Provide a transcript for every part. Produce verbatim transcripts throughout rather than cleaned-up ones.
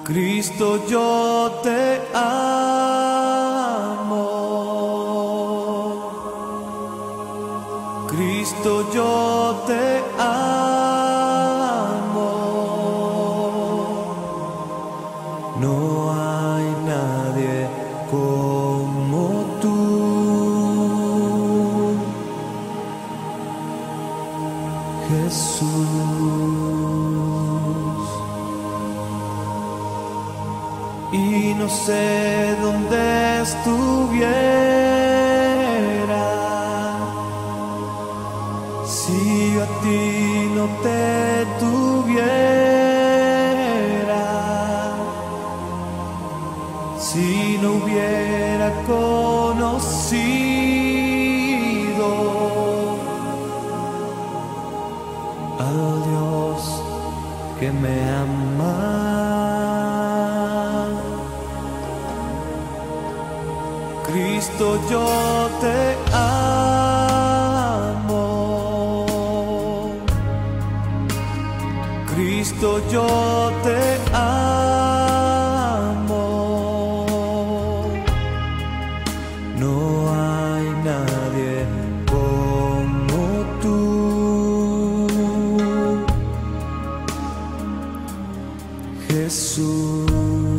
Cristo, yo te amo. Cristo, yo te amo. No hay nadie como tú. Jesús, y no sé dónde estuviera si yo a ti no te tuviera, si no hubiera conocido al Dios que me ama. Cristo, yo te amo. Cristo, yo te amo. No hay nadie como tú. Jesús,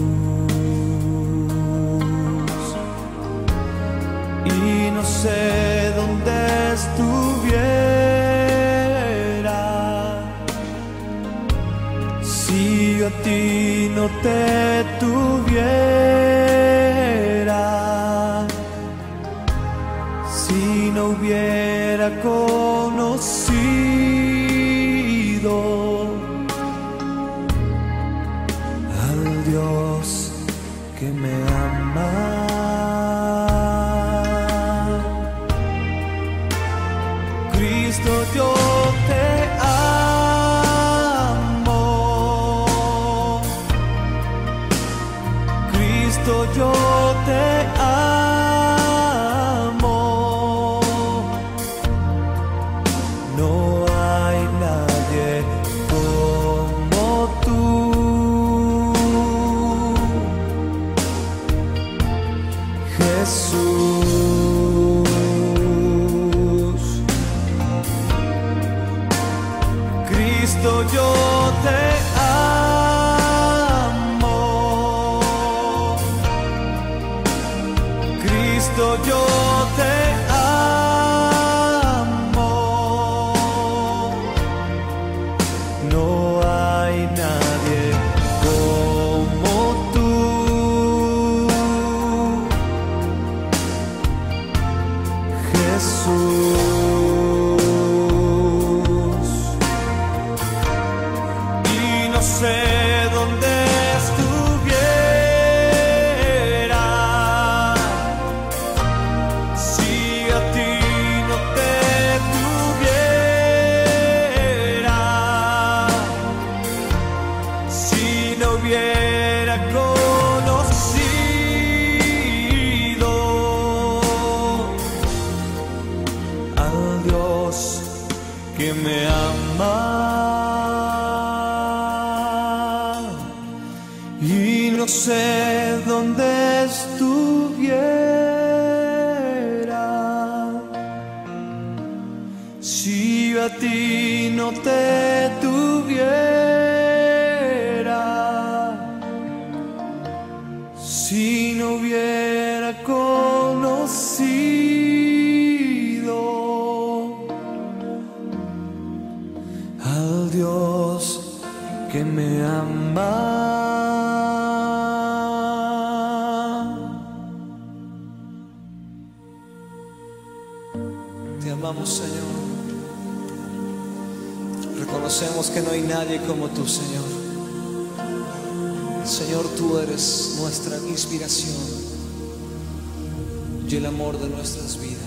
y no sé dónde estuviera si yo a ti no te tuviera, si no hubiera conocido al Dios que me ama. Cristo, yo te amo. Cristo, yo te amo. No hay nadie como tú. Jesús, Cristo, yo te amo. Cristo, yo te amo. No hay nadie como tú. Jesús, y no sé dónde estuviera si a ti no te tuviera, si no hubiera conocido al Dios que me ama. Y no sé dónde estuviera si yo a ti no te tuviera, si no hubiera conocido al Dios que me ama. Te amamos, Señor. Reconocemos que no hay nadie como tú, Señor. Señor, tú eres nuestra inspiración y el amor de nuestras vidas.